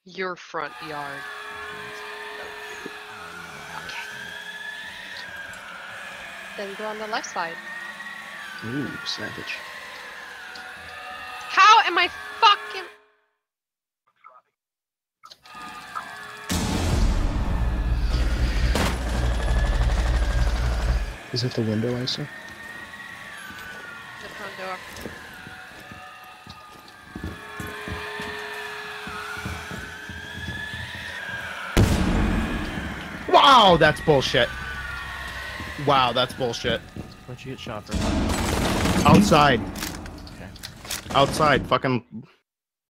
Your front yard. Okay. Then go on the left side. Ooh, savage. How am I fucking... Is it the window I saw? The front door. Wow, that's bullshit. Wow, that's bullshit. Where'd you get shot from? Outside. Okay. Outside. Fucking